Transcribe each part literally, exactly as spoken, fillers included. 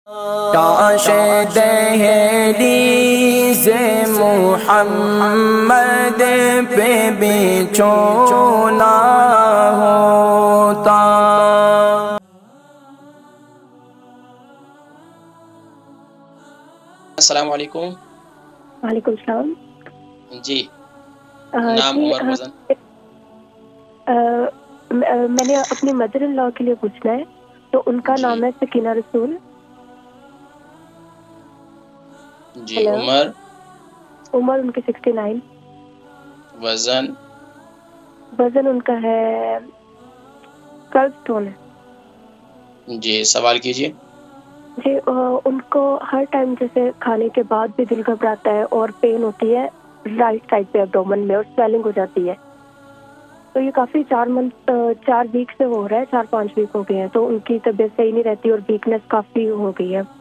ताशे दहलीज़े मुहम्मद पे बिछोना होता। अस्सलामु अलैकुम। वालेकुम सलाम। जी, अ, नाम, जी, उम्र, अ, वज़न? अ, म- अ, मैंने अपनी मदर इन लॉ के लिए पूछना है, तो उनका जी, नाम है सकीना रसूल। जी, हेलो। उम्र, उम्र उनकी सिक्सटी नाइन। वज़न? वजन उनका है ट्वेल्व स्टोन है। जी, सवाल कीजिए। जी, अ, उनको हर टाइम जैसे खाने के बाद भी दिल घबराता है और पेन होती है राइट साइड पे एब्डोमेन में और स्वेलिंग हो जाती है। तो ये काफ़ी चार मंथ चार वीक से हो रहा है, चार पाँच वीक हो गए हैं, तो उनकी तबीयत सही नहीं रहती और वीकनेस काफ़ी हो गई है।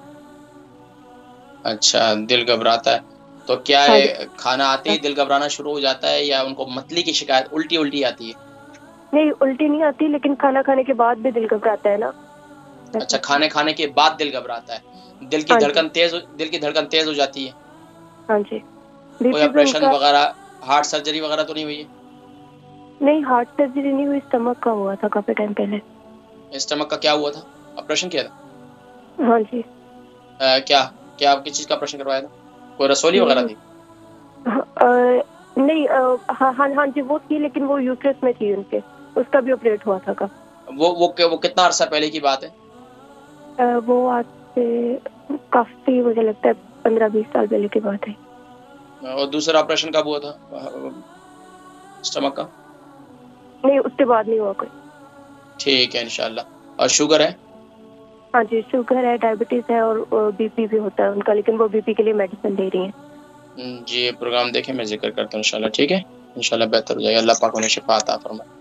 अच्छा, दिल घबराता है, तो क्या हाँ जी। है, खाना आते ही दिल घबराना शुरू हो जाता है या उनको मतली की शिकायत, उल्टी-उल्टी आती है? नहीं, उल्टी नहीं आती, लेकिन खाना खाने के बाद भी दिल घबराता है ना, अच्छा, वैसे। खाने खाने के बाद दिल घबराता है, दिल की हाँ जी। धड़कन तेज़ हो दिल की धड़कन तेज़ हो जाती है? हाँ जी। कोई बीपी भी ऑपरेशन उनका। वग़ैरह, हार्ट सर्जरी वग़ैरह तो नहीं हुई है? नहीं, हार्ट सर्जरी नहीं हुई, स्टमक का हुआ था काफ़ी टाइम पहले। स्टमक का क्या हुआ था? ऑपरेशन किया था? हाँ जी। अ, क्या क्या किस चीज़ का ऑपरेशन करवाया था? कोई रसौली वग़ैरह हम्म, थी? हाँ, अ, नहीं, अ, हाँ हाँ हाँ जी, वो थी, लेकिन वो यूट्रस में थी उनके, उसका भी ऑपरेट हुआ था का। वो वो क वो कितना अरसा पहले की बात है? अ, वो आज से काफ़ी, मुझे लगता है पंद्रह बीस साल पहले की बात है। और दूसरा ऑपरेशन कब हुआ था अ, स्टमक का? नहीं, उसके बाद नहीं हुआ कोई। ठीक है इंशाल्लाह। और शुगर है? हाँ जी, शुगर है, डायबिटीज़ है और बीपी भी होता है उनका, लेकिन वो बीपी के लिए मेडिसिन ले रही हैं। उम, जी, ये प्रोग्राम देखें, मैं ज़िक्र करता हूँ इंशाल्लाह, ठीक है? इंशाल्लाह बेहतर हो जाएगा, अल्लाह पाक उन्हें शिफ़ा अता फरमाए।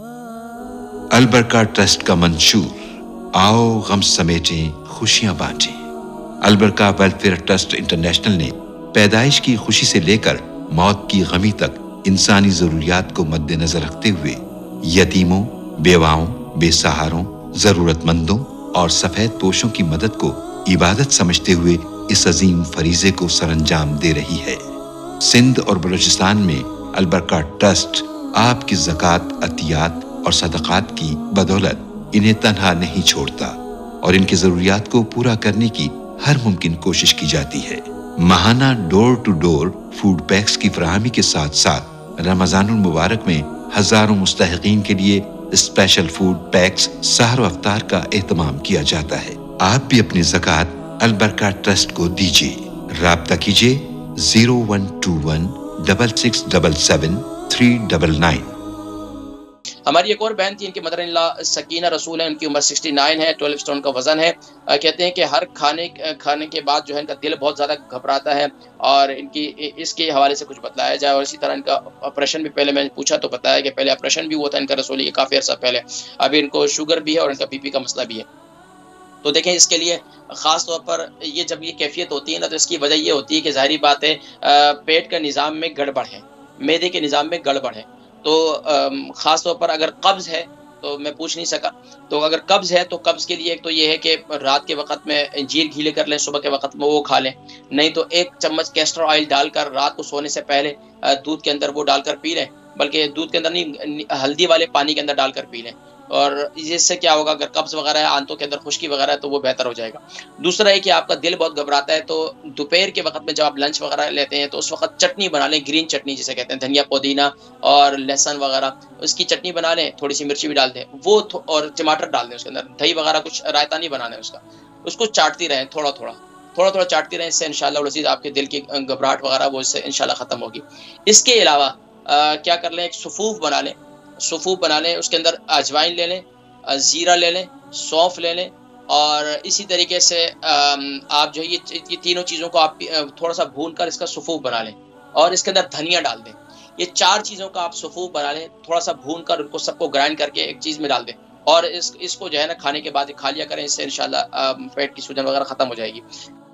अल बरका ट्रस्ट का मंशूर, आओ गम समेटें खुशियां बांटें। अल बरका वेलफेयर ट्रस्ट इंटरनेशनल ने पैदाइश की खुशी से लेकर मौत की गमी तक इंसानी जरूरियात को मद्देनजर रखते हुए यतीमों, बेवाओं, बेसहारों, जरूरतमंदों और सफेद पोशों की मदद को इबादत समझते हुए इस अजीम फरीजे को सरअंजाम दे रही है। सिंध और बलूचिस्तान में अल बरका ट्रस्ट आपकी ज़कात, अतियात और सदक़ात की बदौलत इन्हें तन्हा नहीं छोड़ता और इनकी ज़रूरियात को पूरा करने की हर मुमकिन कोशिश की जाती है। माहाना door to door food packs की फराहमी के साथ साथ रमज़ानुल मुबारक में हजारों मुस्तहिकीन के लिए स्पेशल फूड पैक्स सहर अफ्तार का एहतमाम किया जाता है। आप भी अपनी ज़कात अल बरका ट्रस्ट को दीजिए। राब्ता कीजिए zero one two one double six double seven three double nine. हमारी एक और बहन थी, इनकी मदर इन लॉ सकीना रसूल है, उनकी उम्र सिक्सटी नाइन है, ट्वेल्व स्टोन का वज़न है। अ, कहते हैं कि हर खाने अ, खाने के बाद जो है इनका दिल बहुत ज़्यादा घबराता है और इनकी इ इसके हवाले से कुछ बताया जाए। और इसी तरह इनका ऑपरेशन भी, पहले मैंने पूछा तो बताया कि पहले ऑपरेशन भी हुआ था इनका रसौली के काफ़ी अर्सा पहले। अभी इनको शुगर भी है और इनका बीपी का मसला भी है। तो देखें, इसके लिए ख़ास तौर पर ये जब ये कैफ़ियत होती है ना, तो इसकी वजह ये होती है कि ज़ाहिरी बात है, अ, पेट के निज़ाम में गड़बड़ है, मैदे के निज़ाम में गड़बड़ है। तो अम, ख़ास तौर पर अगर कब्ज़ है, तो मैं पूछ नहीं सका, तो अगर कब्ज़ है तो कब्ज़ के लिए एक तो ये है कि रात के वक़्त में अंजीर गीले कर लें, सुबह के वक़्त में वो खा लें। नहीं तो एक चम्मच कैस्टर ऑयल डालकर रात को सोने से पहले अ, दूध के अंदर वो डालकर पी लें, बल्कि दूध के अंदर नहीं, नि हल्दी वाले पानी के अंदर डालकर पी लें। और इससे क्या होगा, अगर कब्ज़ वग़ैरह है, आंतों के अंदर खुश्की वग़ैरह है, तो वो बेहतर हो जाएगा। दूसरा है कि आपका दिल बहुत घबराता है, तो दोपहर के वक़्त में जब आप लंच वग़ैरह लेते हैं, तो उस वक़्त चटनी बना लें, ग्रीन चटनी जिसे कहते हैं, धनिया, पुदीना और लहसुन वग़ैरह, उसकी चटनी बना लें, थोड़ी-सी मिर्ची भी डाल दें, वो थो और टमाटर डाल दें उसके अंदर, दही वग़ैरह कुछ रायता नहीं बनाना है उसका। उसको चाटती रहें थोड़ा-थोड़ा, थोड़ा-थोड़ा चाटती रहें, इससे इंशाअल्लाह वल अज़ीज़ आपके दिल की अ, घबराहट वग़ैरह वो इससे इंशाअल्लाह ख़त्म होगी। इसके अलावा अ, क्या कर लें, एक सुफ़ूफ़ बना लें, सुफ़ूफ़ बना लें, उसके अंदर अजवाइन ले लें, अ, ज़ीरा ले लें, सौंफ ले लें और इसी तरीके से अम, आप जो है ये ये तीनों चीज़ों को आप अ, थोड़ा-सा भूनकर इसका सुफ़ूफ़ बना लें और इसके अंदर धनिया डाल दें। ये चार चीज़ों का आप सुफ़ूफ़ बना लें, थोड़ा-सा भूनकर उनको सबको ग्राइंड करके एक चीज़ में डाल दें और इस इसको जो है ना खाने के बाद खा लिया करें, इससे इंशाअल्लाह अ, पेट की सूजन वगैरह ख़त्म हो जाएगी।